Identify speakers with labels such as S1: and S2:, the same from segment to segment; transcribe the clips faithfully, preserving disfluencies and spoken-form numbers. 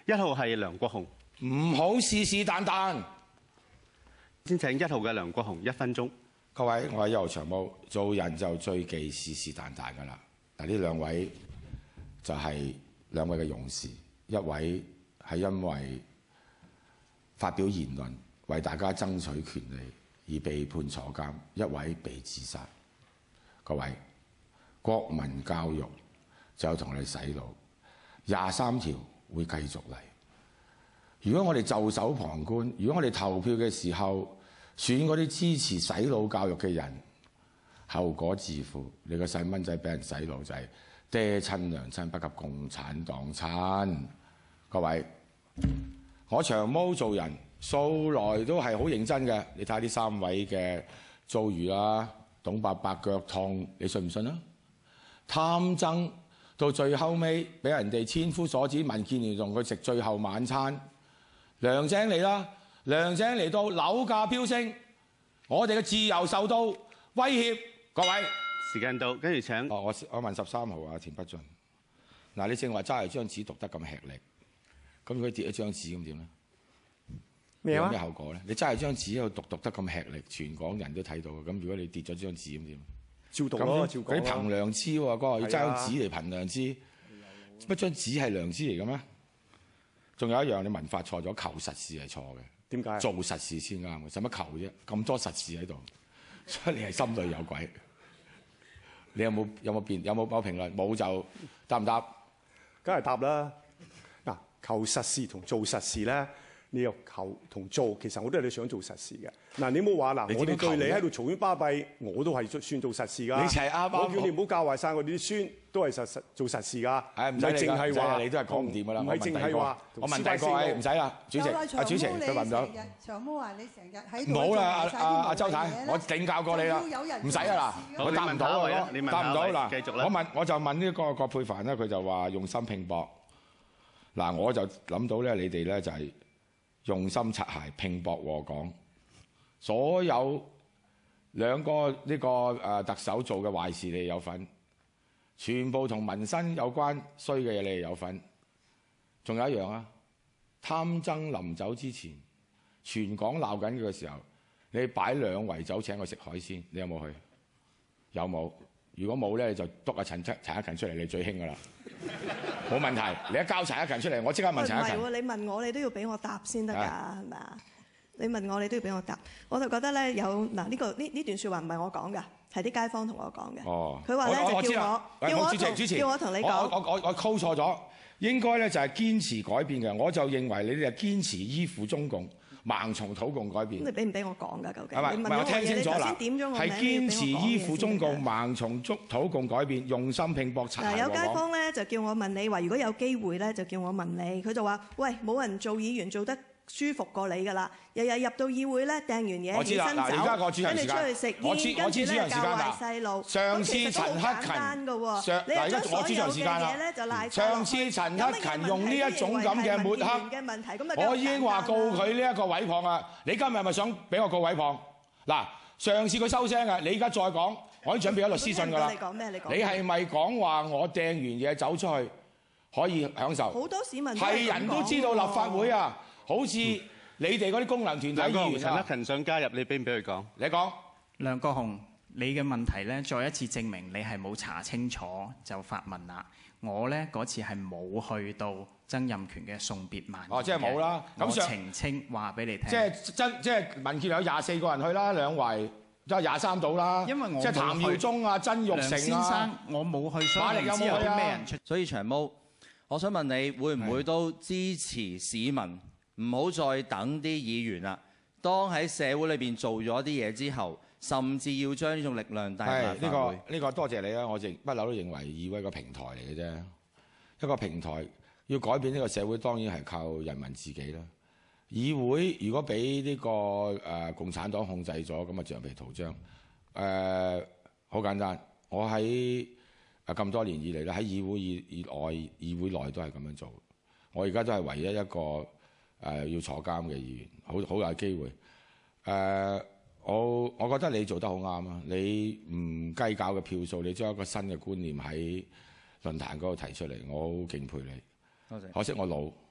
S1: 一號係梁國雄，
S2: 唔好是是但但。
S1: 先請一號嘅梁國雄一分鐘。
S2: 各位，我係一號長毛，做人就最忌是是但但㗎啦。嗱，呢兩位就係兩位嘅勇士，一位係因為發表言論為大家爭取權利而被判坐監，一位被自殺。各位，國民教育就有同你洗腦，廿三條會繼續嚟。如果我哋袖手旁觀，如果我哋投票嘅時候選嗰啲支持洗腦教育嘅人，後果自負。你個細蚊仔俾人洗腦就係爹親娘親不及共產黨親。各位，我長毛做人素來都係好認真嘅。你睇下呢三位嘅遭遇啦，董伯伯腳痛，你信唔信啊？貪爭到最後尾俾人哋千夫所指，民建聯同佢食最後晚餐。梁井嚟啦，梁井嚟到樓價飆升，我哋嘅自由受到威脅。各位，
S1: 時間到，跟住請。
S2: 哦，我我問十三號啊，田北俊。嗱，你正話揸住張紙讀得咁吃力，咁如果跌一張紙咁點咧？
S3: 咩啊？
S2: 有咩後果咧？你揸住張紙喺度讀讀得咁吃力，全港人都睇到嘅。咁如果你跌咗張紙咁點？
S3: 照讀咯，照講。
S2: 你憑良知喎，哥，要揸張紙嚟憑良知，乜張紙係良知嚟嘅咩？仲有一樣，你文法錯咗，求實事係錯嘅。
S3: 點解？
S2: 做實事先啱嘅，使乜求啫？咁多實事喺度，所以你係心裏有鬼。你有冇有冇辯有冇冇評論？冇就答唔答？
S3: 梗係答啦。嗱，求實事同做實事咧，你又求同做，其實我都係你想做實事嘅。嗱，你冇話嗱，我哋對你喺度嘈冤巴閉，我都係算做實事㗎。
S2: 你係啱啱。
S3: 我叫你唔好教壞晒我哋啲孫，都係實實做實事㗎。
S2: 係唔使
S3: 淨係話
S2: 你都係講唔掂㗎啦。
S3: 唔係淨係話。
S2: 我問第二個位唔使啦，主席。阿主席佢問咗。
S4: 長毛話你成日喺度。
S2: 冇啦，阿阿阿周太，我警教過你啦，唔使啊嗱，我答唔到啊，答唔到嗱。
S1: 繼續啦。
S2: 我問我就問呢個葛珮帆咧，佢就話用心拼搏。嗱，我就諗到咧，你哋咧就係用心擦鞋拼搏禍港。所有兩個呢個誒特首做嘅壞事，你哋有份；全部同民生有關衰嘅嘢，你哋有份。仲有一樣啊，貪爭臨走之前，全港鬧緊嘅時候，你擺兩圍酒請我食海鮮，你有冇去？有冇？如果冇咧，你就督阿陳陳陳克勤出嚟，你最興噶啦，冇問題。你一交陳克勤出嚟，我即刻問陳克勤。
S5: 唔係喎，你問我，你都要俾我答先得㗎，係咪啊？你問我，你都要俾我答。我就覺得咧，有嗱呢個呢呢段説話唔係我講㗎，係啲街坊同我講嘅。
S2: 哦，
S5: 佢話咧就叫我叫我同叫我同你講。
S2: 我我我我 call 錯咗，應該咧就係堅持改變嘅。我就認為你哋係堅持依附中共，盲從土共改變。
S5: 咁你俾唔俾我講㗎？究竟？
S2: 係咪？唔係我聽清楚啦。係堅持依附中共，盲從土土共改變，用心拼搏擦鞋。
S5: 嗱，有街坊咧就叫我問你話，如果有機會咧就叫我問你，佢就話：喂，冇人做議員做得舒服過你㗎啦！日日入到議會咧，掟完嘢起身走，跟住出去食煙，跟住咧教壞細路。
S2: 上次陳克勤，上嗱而家我主場時間啦。上次陳克勤用呢一種咁嘅抹黑，我已經話告佢呢一個毀謗啊！你今日係咪想俾我告毀謗？嗱，上次佢收聲啊，你而家再講，我已經準備咗律師信㗎啦。
S5: 你講咩？你講。
S2: 你係咪講話我掟完嘢走出去可以享受？
S5: 好多市民
S2: 係人都知道立法會啊！好似你哋嗰啲功能團體議員，
S1: 陳克勤想加入，你俾唔俾佢講？
S2: 你講。
S6: 梁國雄，你嘅問題咧，再一次證明你係冇查清楚就發問啦。我咧嗰次係冇去到曾蔭權嘅送別晚宴。
S2: 哦，即係冇啦。咁
S6: 我澄清話俾你聽。
S2: 即係真即係民建聯有廿四個人去啦，兩圍都係廿三度啦。
S6: 因為我
S2: 即係譚耀宗啊、曾鈺成啊。
S6: 梁先生，我冇去，所以唔知有啲咩人出。
S7: 所以長毛，我想問你會唔會都支持市民？唔好再等啲議員啦。當喺社會裏邊做咗啲嘢之後，甚至要將呢種力量帶入立法會。呢個呢個多謝你啦！我亦不嬲都認為議會係個平台嚟嘅啫。一個平台要改變呢個社會，當然係靠人民自己啦。議會如果俾呢個誒共產黨控制咗，咁啊橡皮圖章。誒好簡單，我喺誒咁多年以嚟咧，喺議會以以外、議會內都係咁樣做。我而家都係唯一一個。誒、呃、要坐監嘅議員，好好有機會。誒、呃，我我覺得你做得好啱啊！你唔計較嘅票數，你將一個新嘅觀念喺論壇嗰度提出嚟，我好敬佩你。 多謝。
S2: 可惜我老，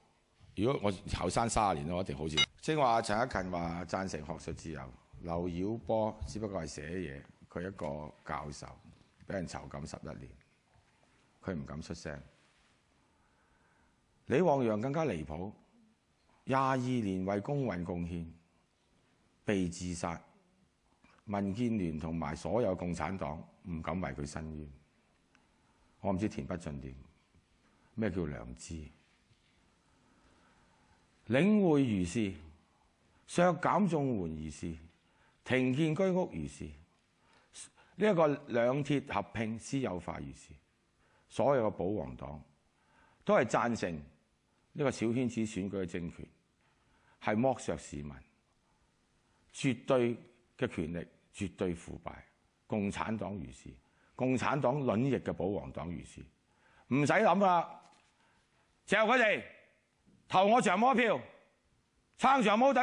S2: 如果我後生三十年，我一定好似正話陳克勤話贊成學術自由，劉曉波只不過係寫嘢，佢一個教授俾人囚禁十一年，佢唔敢出聲。李旺陽更加離譜，廿二年為工運貢獻，被自殺。民建聯同埋所有共產黨唔敢為佢申冤。我唔知田北俊點，咩叫良知？領匯如是，削減綜援如是，停建居屋如是，呢一個兩鐵合併私有化如是，所有嘅保皇黨都係贊成呢個小圈子選舉嘅政權係剝削市民，絕對嘅權力絕對腐敗。共產黨如是，共產黨卵翼嘅保皇黨如是，唔使諗啦，嚼佢哋投我長毛票，撐長毛。